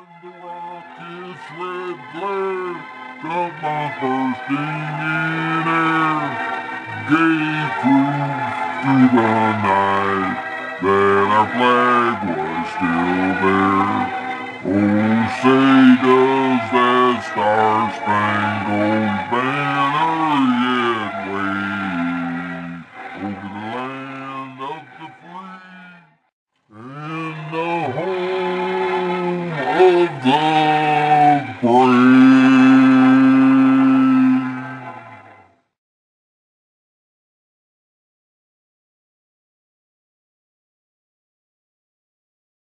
The rocket's red glare come on bursting in air, gave proof through the night that our flag was still there. Oh, say does that star-spangled banner yet wave over the land of the free and the home of the